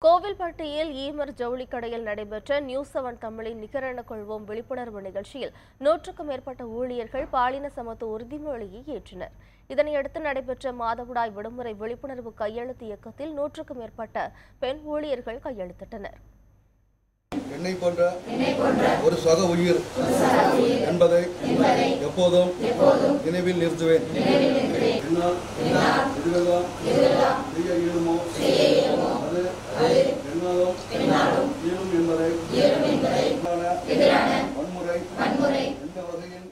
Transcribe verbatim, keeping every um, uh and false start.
கோவில்பட்டியில் ஈமர் ஜவுளி கடையில் நடைபெற்ற நியூஸ் செவன் தமிழின் நிகரென கொள்வோம் விழிப்புணர்வு நிகழ்ச்சியில் நூற்றுக்கும் மேற்பட்ட ஊழியர்கள் பாலின சமத்துவ உறுதிமொழியை ஏற்றனர். இதனையடுத்து நடைபெற்ற மாதவிடாய் விடுமுறை விழிப்புணர்வு கையெழுத்து இயக்கத்தில் நூற்றுக்கும் மேற்பட்ட பெண் ஊழியர்கள் கையெழுத்திட்டனர். என்னை போன்ற ஒரு சக உயிர் என்பதை எப்போதும் நினைவில் நிறுத்துவேன். இதுவெல்லாம் செய்ய இயலுமோ அது என்னாலும் இயலும் என்பதை வன்முறை எந்த வகையில்